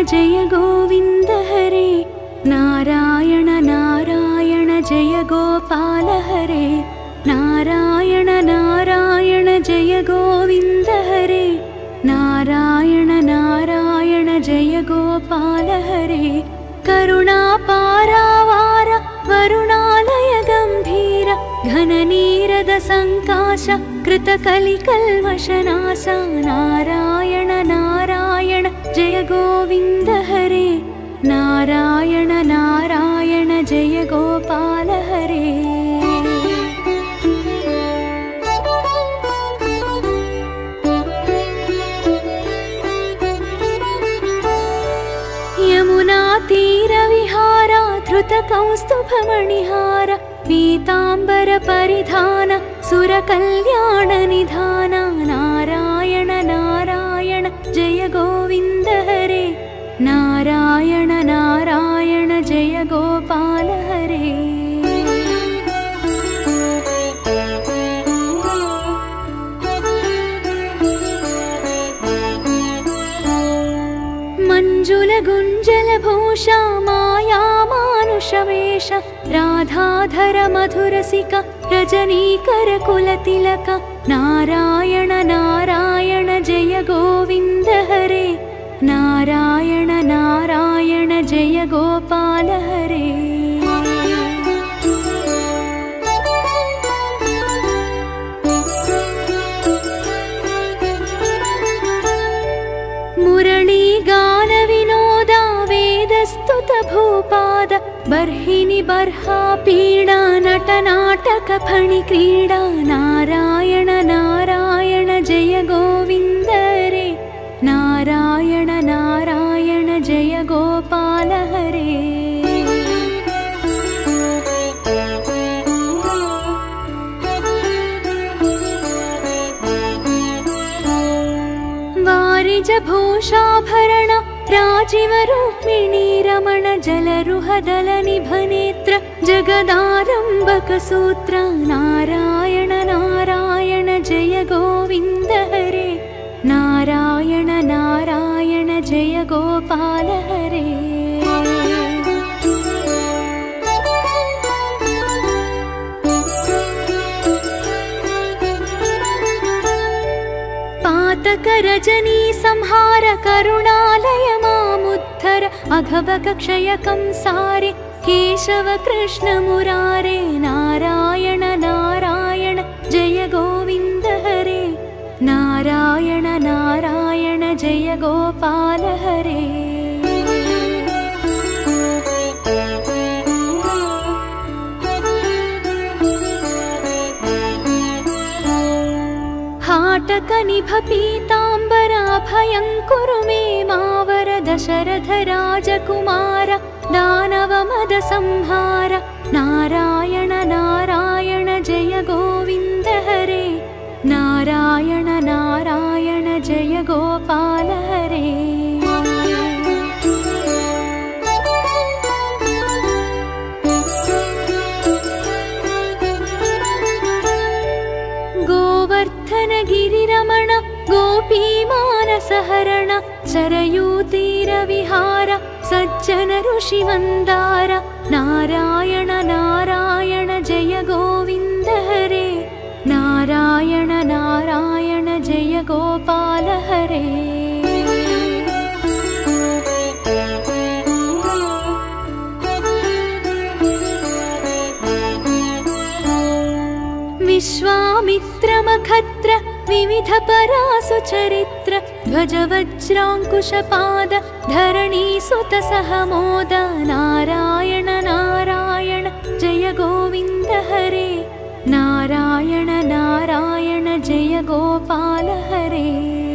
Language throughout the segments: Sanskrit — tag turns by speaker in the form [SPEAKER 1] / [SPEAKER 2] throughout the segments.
[SPEAKER 1] जय गोविन्द हरे नारायण नारायण जय गोपाल हरे नारायण नारायण जय गोविन्द हरे नारायण नारायण जय गोपाल हरे करुणापारावार वरुणालय गम्भीर घननीरद संकाश कृतकलिकल्मषनाश नारायण नारायण जय गोविन्द हरे नारायण नारायण जय गोपाल हरे यमुना तीरविहार धृतकौस्तुभमणिहार पीताम्बर परिधान सुरकल्याण निधान नारायण नारायण जय गोविन्द हरे नारायण नारायण जय गोपाल हरे मंजुल गुंजल भूषा माया मानुषवेश राधाधर मधुरसिक रजनीकर कुलतिलक नारायण नारायण जय गोविन्द हरे नारायण नारायण जय गोपाल हरे मुरली गान विनोदा वेदस्तुत भूपाद बर्हिनि बर्हा पीडा नटनाटक फणि क्रीडा नारायण नारायण जय गोविन्द हरे नारायण नारायण जय गोपाल हरे वारिज भूषाभरण राजीव रुक्मिणी रमण जलरुहदल निभनेत्र जगदारंभक सूत्र नारायण नारायण जय गोविन्द हरे नारायण नारायण जय गोपाल हरे पातक रजनी संहार करुणालय मामुद्धर अघवक क्षय कंसारे केशव कृष्ण मुरारे नारायण नारायण जय गोविन्द हरे नारायण नारायण जय गोपाल हरे हाटक निभ पीताम्बराभयं कुरु मे मावर दशरथ राजकुमार दानव मद संहार नारायण नारायण जय गोविन्द हरे नारायण नारायण जय गोपाल हरे गोवर्धन गिरिरमण गोपी मानसहरण सरयूतीर विहार सज्जन ऋषि वंदार नारायण नारायण जय गोविन्द हरे नारायण नारायण जय गोपाल हरे विश्वामित्रमखत्र विविध परासु चरित्र ध्वज वज्रांकुशपाद धरणी सुत सहमोद नारायण नारायण जय गोविन्द हरे नारायण नारायण जय गोपाल हरे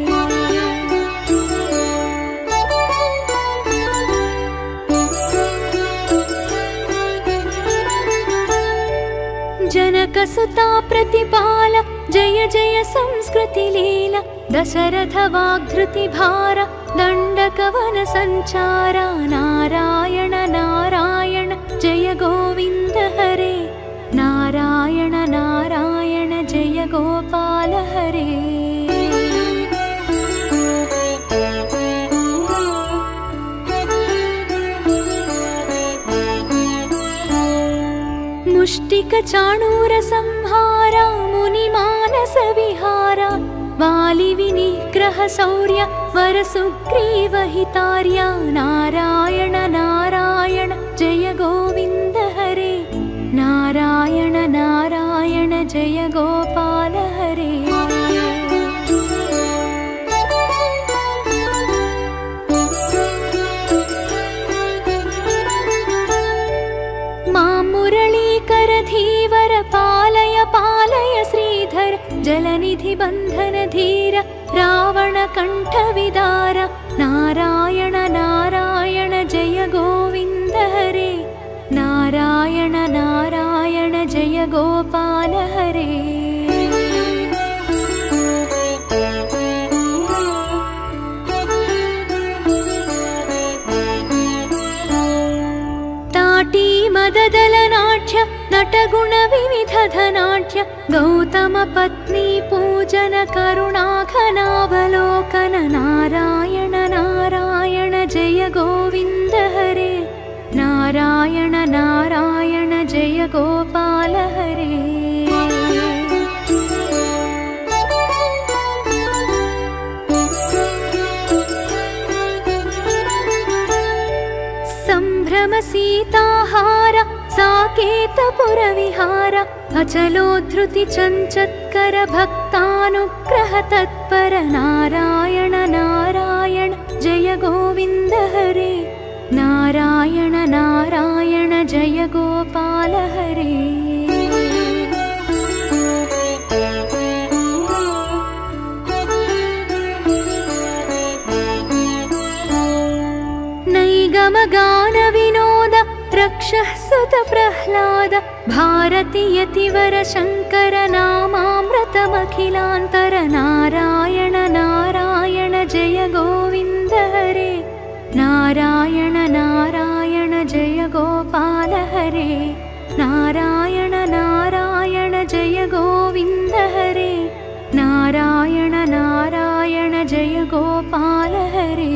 [SPEAKER 1] जनकसुता प्रतिपाल जय जय संस्कृति लीला दशरथ वाग्धृति भार दंडकवन संचार नारायण नारायण जय गोविन्द हरे नारायण नारायण जय गोपाल हरे मुष्टिकचाणूरसंहारा मुनिमानसविहारा वालिविनिग्रह शौर्य वरसुग्रीवहितार्या नारायण नारायण जय गोविन्द हरे नारायण नारायण जय गोपाल हरे मुरलीकरधीवर पालय पालय श्रीधर जलनिधि बन्धन धीर रावणकण्ठविदार नारायण नारायण जय गोविन्द हरे नारायण नारायण जय गोपाल हरे ताटी मददलनाट्य नटगुणविविधधनाट्य गौतमपत्नी पूजन करुणाघनावलोकन नारायण नारायण जय गोविन्द हरे नारायण नारायण जय गोपाल हरे संभ्रम सीताहार साकेतपुरविहार अचलोद्धृति चञ्चत्कर भक्तानुग्रह तत्पर नारायण नारायण जय गोविन्द हरे नारायण नारायण जय गोपाल हरे नैगमगान विनोद रक्षः सुत प्रह्लाद भारती यतिवर शङ्कर नामामृतमखिलान्तर नारायण नारायण जय गोविन्द हरे नारायण नारायण जय गोपाल हरे नारायण नारायण जय गोविन्द हरे नारायण नारायण जय गोपाल हरे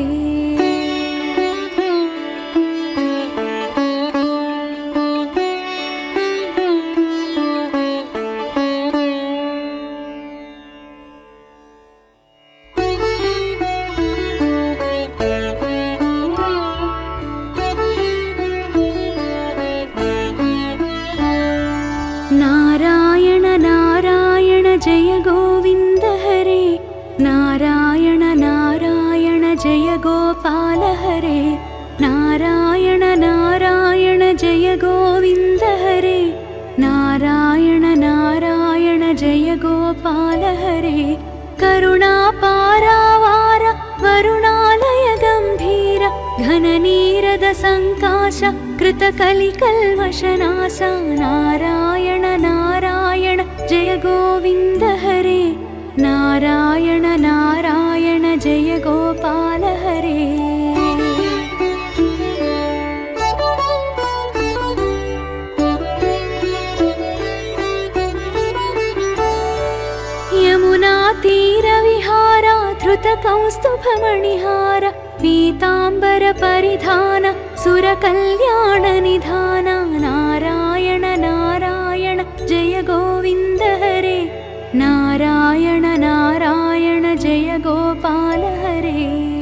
[SPEAKER 1] नारायण नारायण जय गोविन्द हरे नारायण नारायण जय गोपाल हरे नारायण नारायण जय गोविन्द हरे नारायण नारायण जय गोपाल हरे करुणापारावार वरुणालय गम्भीर घननीरद सङ्काश कृतकलिकल्मषनाश नारायण नारायण जय गोविन्द हरे नारायण नारायण जय गोपाल हरे यमुना तीरविहार धृतकौस्तुभमणिहार पीताम्बर परिधान सुरकल्याण निधान नारायण नारायण जय गोविन्द हरे नारायण नारायण जय गोपाल हरे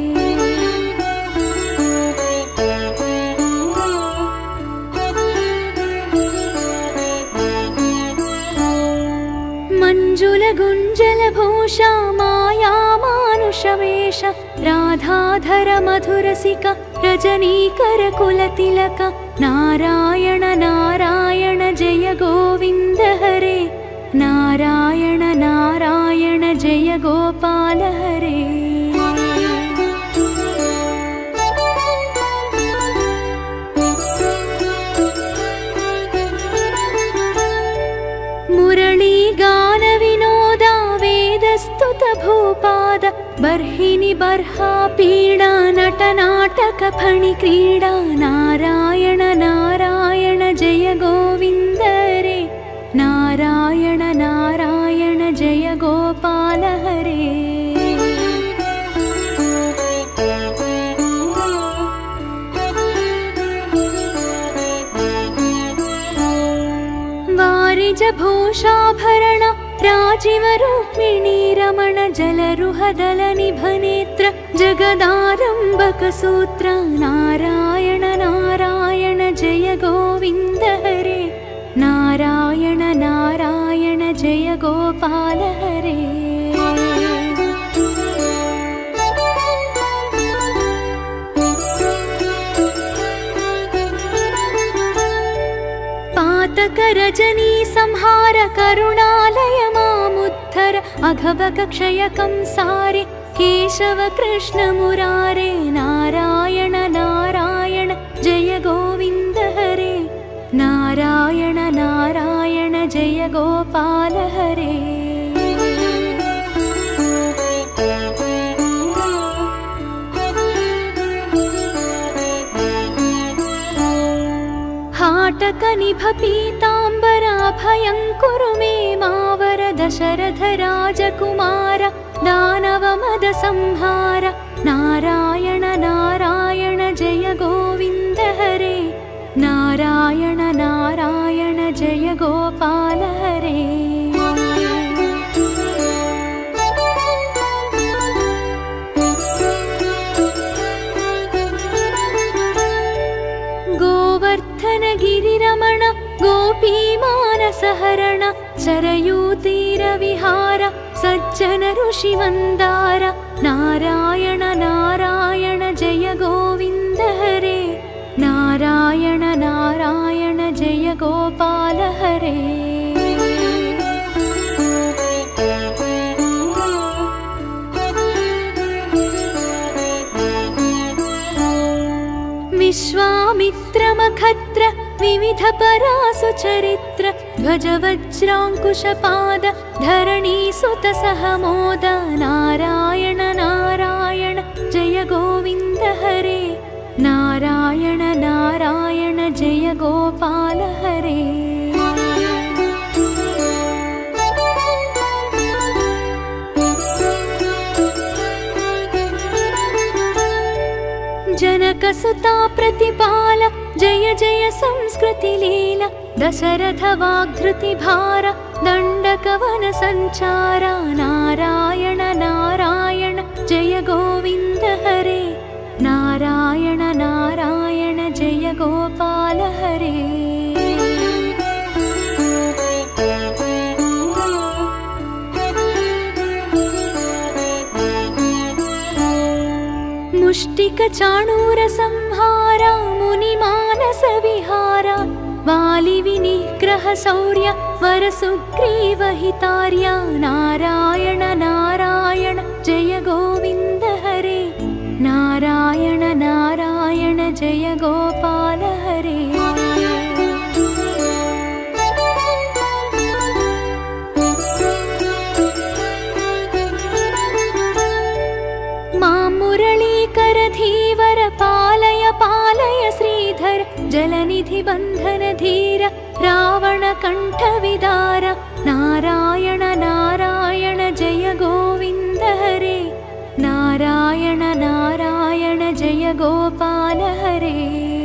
[SPEAKER 1] मंजुल गुंजल भूषा माया मानुषवेश राधाधर मधुरसिक रजनीकर कुलतिलक नारायण नारायण जय गोविन्द हरे नारायण नारायण जय गोपाल हरे मुरली गान विनोदा वेदस्तुत भूपाद बर्हिनि बर्हा पीडा नटनाटक फणि क्रीडा नारायण नारायण जय गोविन्द हरे नारायण नारायण जय गोपाल हरे वेशभूषाभरण राजीव रुक्मिणी रमण जलरुहदल निभनेत्र जगदारंभक सूत्र नारायण नारायण जय गोविंद हरे नारायण नारायण जय गोपाल हरे पातक रजनी संहार करुणालय मामुद्धर अघबक क्षय कंसारे केशव कृष्ण मुरारे नारायण नारायण जय गोविंद हरे नारायण नारायण जय गोपाल हरे हाटक निभ पीताम्बराभयं कुरु मे मावर दशरथ राजकुमार दानव मद संहार नारायण नारायण जय गोविंद हरे नारायण नारायण जय गोपाल हरे गोवर्धन गिरिरमण गोपी मानसहरण शरयूतीर विहार सज्जन ऋषि मंदार नारायण नारायण जय गोविंद हरे नारायण नारायण जय गोपाल हरे विश्वामित्रमखत्र विविध परासु चरित्र ध्वज वज्रांकुशपाद धरणी सुत सहमोद नारायण नारायण जय गोविंद हरे नारायण नारायण जय गोपाल हरे जनकसुता प्रतिपाल जय जय संस्कृति लीला दशरथ वाग्धृति भार दंडकवन संचार नारायण नारायण जय गोविंद हरे नारायण नारायण जय गोपाल हरे मुष्टिक चाणूर संहारा मुनि मानस विहारा वाली विनिग्रह शौर्य वर सुग्रीव हितार्य नारायण नारायण जय गोविंद हरे नारायण नारायण जय गोपाल हरे मुरलीकर धीवर पालय पालय श्रीधर जलनिधि बंधन धीर रावण कंठ विदार नारायण नारायण जय गोविंद हरे नारायण नारायण जय गोपाल हरे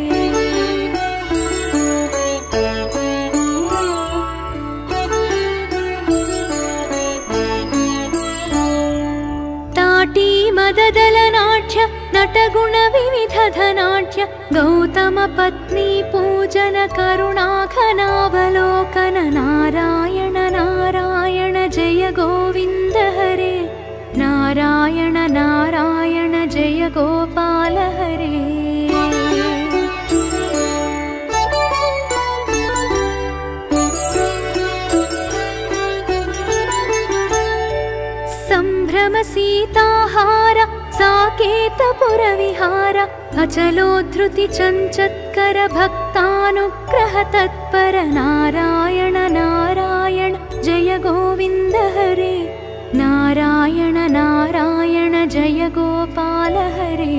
[SPEAKER 1] ताटी मददलनाट्य नटगुण विविध धनाट्य गौतम पत्नी पूजन करुणाघनावलोकन नारायण नारायण जय गोविंद हरे नारायण नारायण जय गोपाल हरे संभ्रम सीताहार साकेतपुर विहार अचलोद्धृति चञ्चत्कर भक्तानुग्रह तत्पर नारायण नारायण जय गोविंद हरे नारायण नारायण जय गोपाल हरे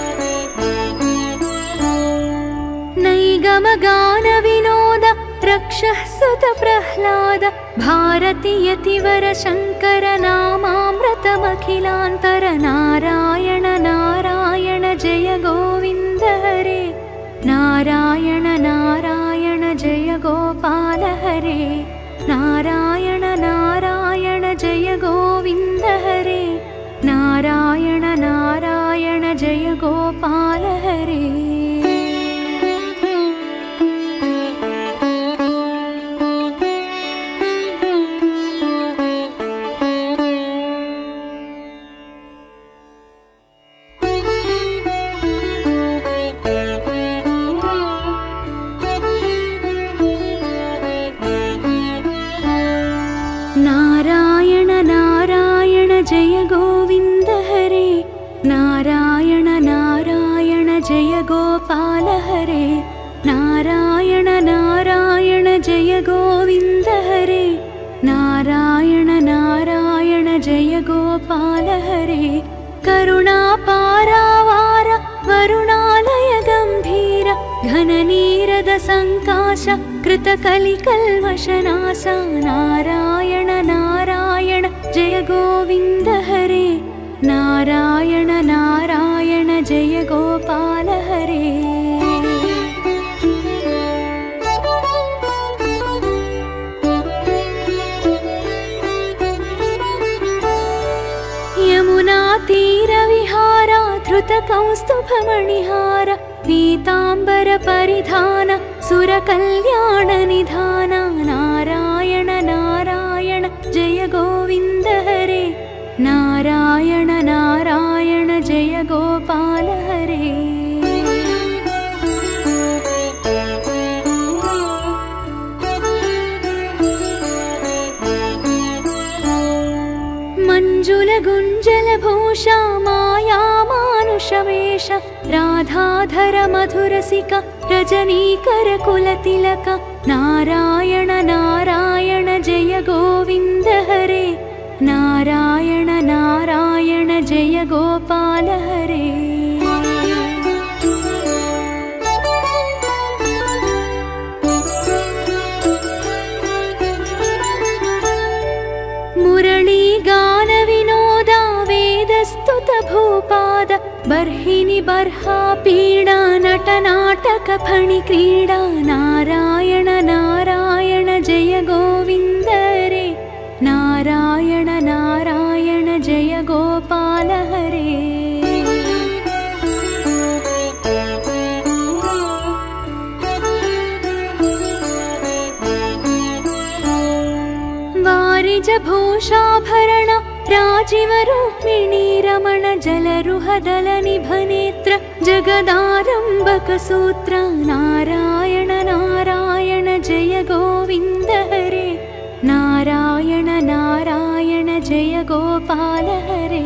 [SPEAKER 1] नैगम गान विनोद रक्ष कुशः सुत प्रह्लाद भारती यतिवर शङ्कर नामामृतमखिलान्तर नारायण नारायण जय गोविन्द हरे नारायण नारायण जय गोपाल हरे नारायण नारायण जय गोविन्द हरे नारायण नारायण जय गोपाल हरे। नारायण नारायण जय गोविन्द हरे नारायण नारायण जय गोपाल हरे नारायण नारायण जय गोविन्द हरे नारायण नारायण जय गोपाल हरे करुणापारावार वरुणालय गम्भीर घननीरद सङ्काश कृतकलिकल्मषनाश नारायण नारायण जय गोविन्द हरे नारायण नारायण जय गोपाल हरे। यमुना तीरविहार धृतकौस्तुभमणिहार पीताम्बर परिधान सुरकल्याण निधान नारायण नारायण जय गोविन्द हरे नारायण नारायण जय गोपाल हरे। मंजुल गुंजल भूषा माया मानुषवेश राधाधर मधुरसिक रजनीकर कुलतिलक नारायण नारायण जय गोविन्द हरे नारायण नारायण जय गोपाल हरे। मुरली गान विनोदा वेदस्तुत भूपाद बर्हिनि बर्हा पीडा नटनाटक फणि क्रीडा नारायण नारायण जय गोविन्द हरे नारायण नारायण जय गोपाल हरे। वारिज भूषाभरण राजीव रुक्मिणी रमण जलरुहदल निभनेत्र जगदारंभक सूत्र नारायण नारायण जय गोविन्द हरे नारायण नारायण जय गोपाल हरे।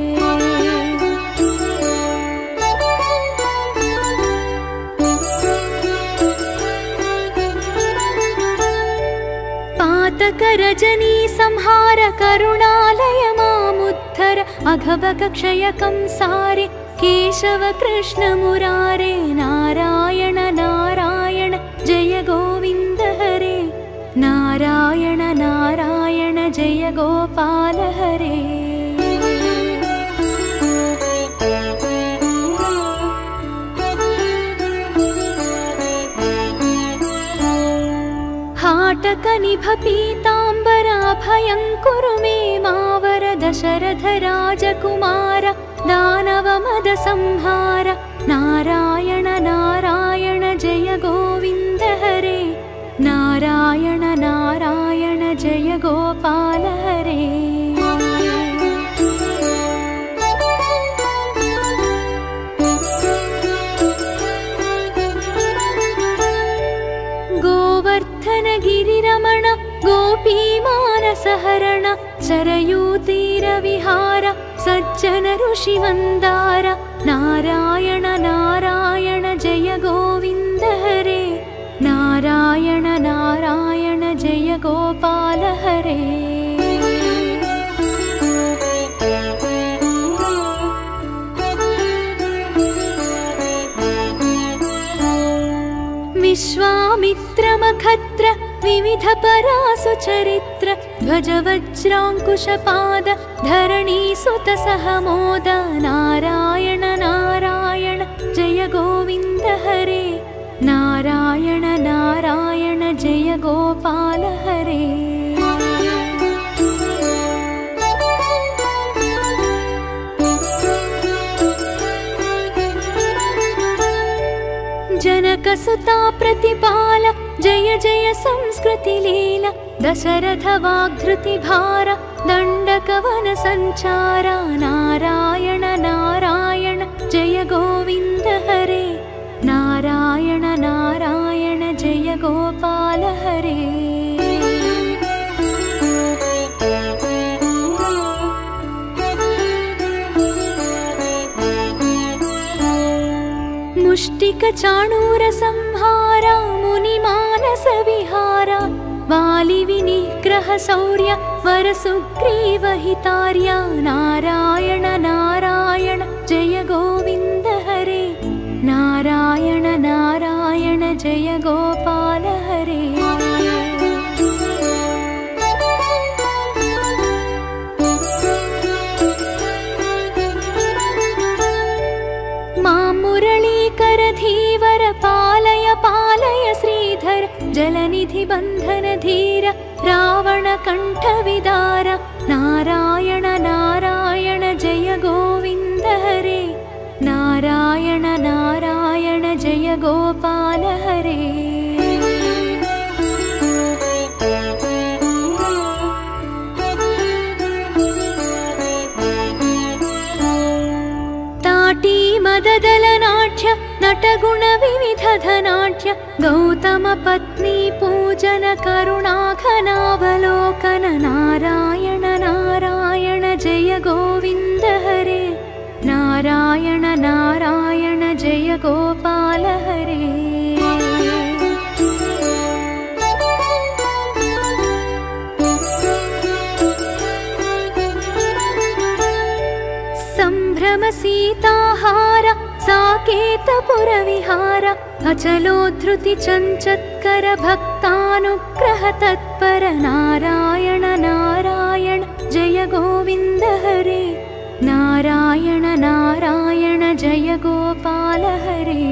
[SPEAKER 1] पातक रजनी संहार करुणालय मामुद्धर अघबक क्षय कंसारे केशव कृष्ण मुरारे नारायण नारायण जय गोविन्द हरे नारायण नारायण जय गोपाल हरे। हाटक निभ पीताम्बराभयं कुरु मे मावर दशरथ राजकुमार दानव मद संहार नारायण नारायण जय गोविन्द हरे नारायण नारायण जय गोपाल हरे। गोवर्धन गिरिरमण गोपी मानसहरण शरयूतीर विहार सज्जन ऋषि वन्दार नारायण नारायण जय गोविन्द हरे नारायण नारायण जय गोपाल हरे। विश्वामित्र विक्रमखत्र विविध परासु चरित्र ध्वज वज्राङ्कुशपाद धरणीसुत सहमोद नारायण नारायण जय गोविन्द हरे नारायण नारायण जय गोपाल हरे जनकसुता प्रतिपाल जय जय संस्कृति लीला दशरथ वाग्धृति भार दण्डकवन संचार नारायण नारायण जय गोविन्द हरे नारायण नारायण जय गोपाल हरे मुष्टिक चाणूर संहार मुनिमानस विहार वाली विनिग्रह शौर्य वर सुग्रीव हितार्य नारायण नारायण जय गोविन्द हरे नारायण नारायण जय गोपाल हरे मुरलीकर धीवर पालय पालय श्रीधर जलनिधि बंधन धीर रावण कंठ विदार नारायण नारायण जय गोविन्द हरे नारायण नारायण जय गोपाल हरे मददलनाट्य नटगुण विविध धनाट्य गौतम पत्नी पूजन करुणाघनावलोकन नारायण नारायण जय गोविन्द हरे नारायण नारायण जय गोपाल हरे संभ्रम सीताहार साकेतपुर विहार अचलोद्धृति चञ्चत्कर भक्तानुग्रह तत्पर नारायण नारायण जय गोविन्द हरे नारायण नारायण जय गोपाल हरे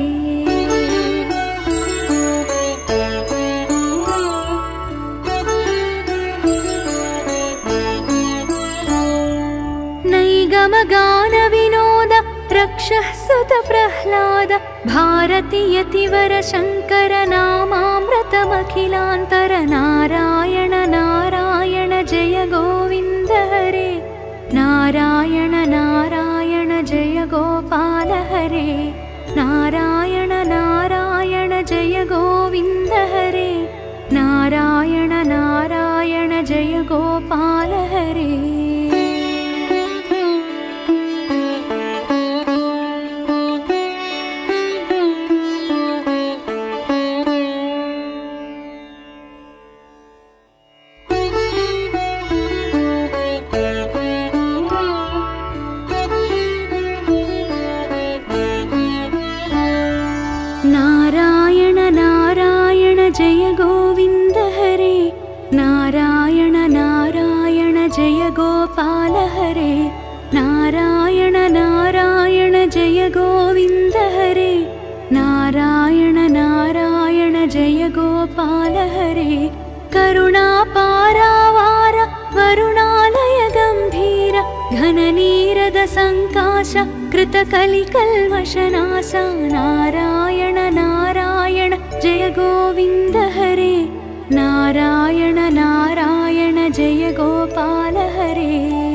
[SPEAKER 1] नैगमगान विनोद रक्षः सुत प्रह्लाद भारती यतिवर शङ्कर नामामृतमखिलान्तर नारायण नारायण जय गोविन्द हरे नारायण नारायण जय गोपाल हरे नारायण नारायण जय गोविन्द हरे नारायण नारायण जय गोपाल हरे नारायण नारायण जय गोविन्द हरे नारायण नारायण जय गोपाल हरे नारायण नारायण जय गोविन्द हरे नारायण नारायण जय गोपाल हरे करुणापारावार वरुणालय गम्भीर घननीरद संकाश कृतकलिकल्मषनाश नारायण नारायण जय गोविन्द हरे नारायण नारायण जय गोपाल हरे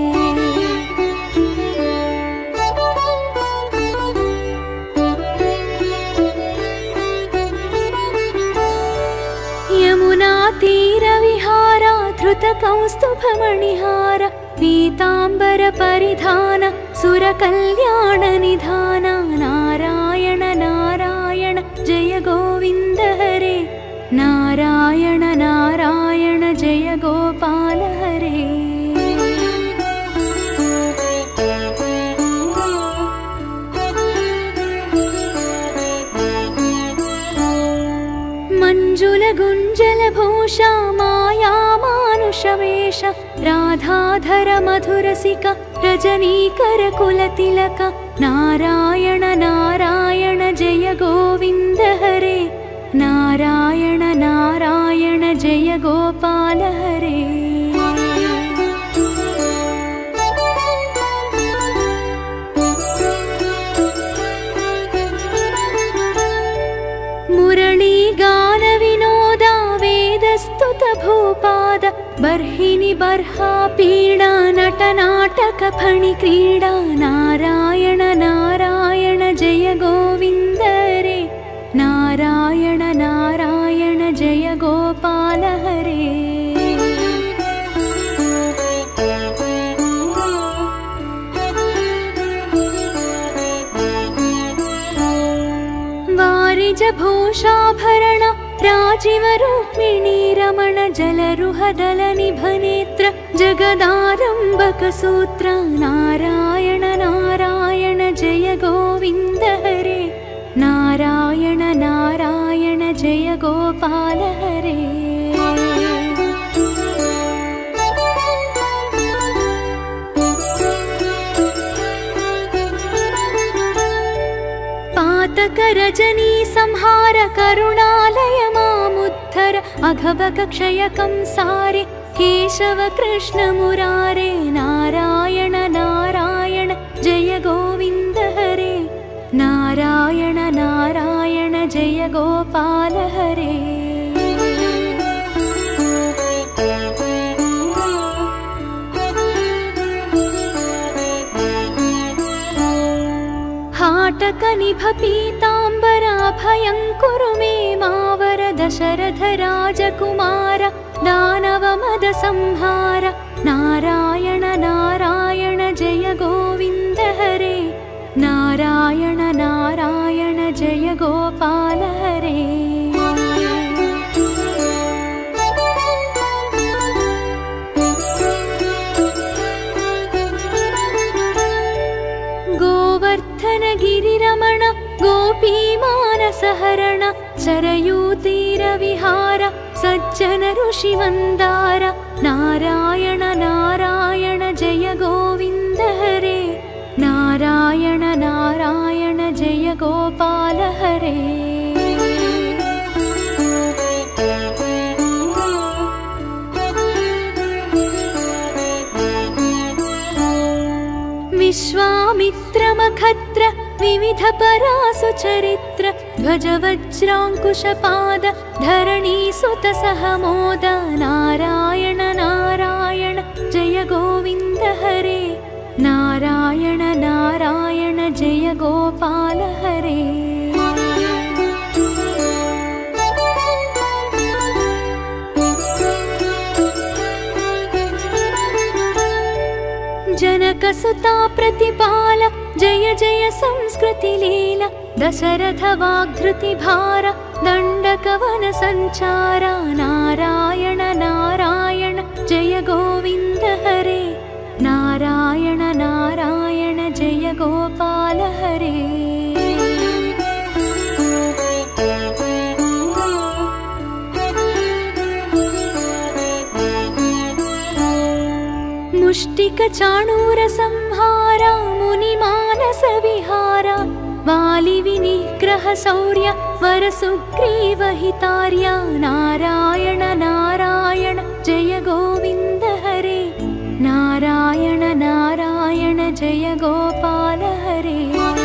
[SPEAKER 1] यमुना तीर विहारा धृत कौस्तुभमणिहार पीताम्बर परिधान सुर कल्याण निधान नारायण नारायण जय गोविन्द हरे नारायण नारायण जय गोपाल हरे मंजुल गुण कुञ्जलभूषा माया मानुषवेश राधाधर मधुरसिका रजनीकर कुलतिलक नारायण नारायण जय गोविन्द हरे नारायण नारायण जय गोपाल हरे मुरली गान विनोदा वेदस्तुत भूपाद बर्हिनि बर्हा पीडा नटनाटक फणि क्रीडा नारायण नारायण जय गोविन्द हरे नारायण नारायण जय गोपाल हरे वारिजभूषाभरण राजीव रुक्मिणी रमण जलरुहदल निभनेत्र जगदारम्भक सूत्र नारायण नारायण जय गोविन्द हरे नारायण नारायण जय गोपाल हरे पातक रजनी संहार करुणालय मामुद्धर अघबक क्षय कंसारे केशव कृष्ण मुरारे नारायण नारायण जय गोविन्द हरे नारायण नारायण जय गोपाल हरे हाटक निभ पीताम्बर अभयङ्कुरु मे मावर दशरथ राजकुमार दानव मद संहार नारायण नारायण जय गोविन्द हरे नारायण नारायण जय गोपाल हरे गोवर्धन गिरिरमण गोपीमानसहरण सरयूतीरविहार सज्जन ऋषिवन्दार नारायण नारायण जय गोविन्द हरे नारायण नारायण जय गोपाल हरे विश्वामित्रमखत्र विविध परासु चरित्र ध्वज वज्राङ्कुशपाद धरणी सुत सहमोद नारायण नारायण जय गोविन्द हरे नारायण नारायण जय गोपाल हरे जनकसुता प्रतिपाल जय जय संस्कृति लीला दशरथ वाग्धृति भार दण्डकवन संचार नारायण नारायण जय गोविन्द हरे नारायण नारायण जय गोपाल हरे मुष्टिक चाणूर संहार मुनिमानस विहार वालि विनिग्रह शौर्य वर सुग्रीव हितार्य नारायण नारायण जय गोविन्द हरे नारायण नारायण जय गोपाल हरे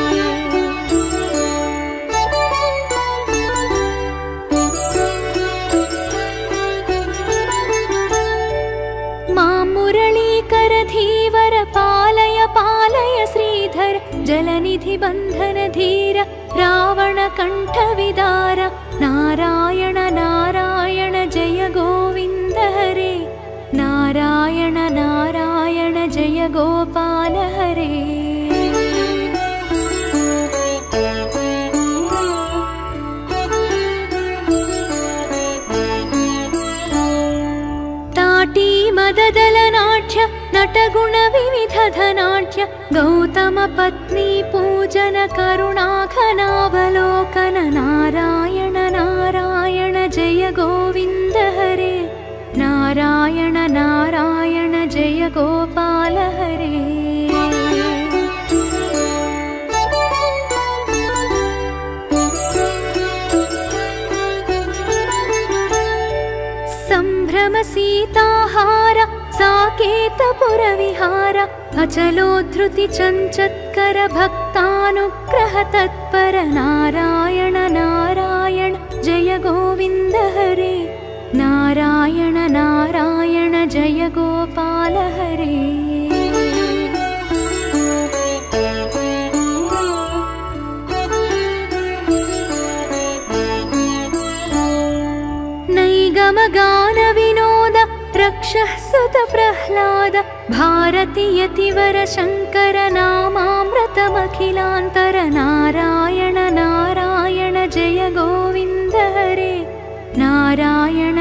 [SPEAKER 1] मुरलीकर धीवर पालय पालय श्रीधर जलनिधि बन्धन धीर रावण कंठ विदार नारायण नारायण जय गोविन्द हरे नारायण नारायण जय गोपाल हरे ताटी मददल नाट्य वैराग्यदार्ढ्य नटगुणविविधधनाढ्य गौतमपत्नी पूजन करुणाघनावलोकन नारायण नारायण जय गोविन्द हरे नारायण नारायण जय गोपाल हरे संभ्रम सीताहार साकेतपुरविहार अचलोद्धृति चञ्चत्कर भक्तानुग्रह तत्पर नारायण नारायण जय गोविन्द हरे नारायण नारायण जय गोपाल हरे नैगमगान विनोद रक्षः सुत प्रह्लाद भारती यतिवर शङ्कर नामामृतमखिलान्तर नारायण नारायण जय गोविन्द हरे नारायण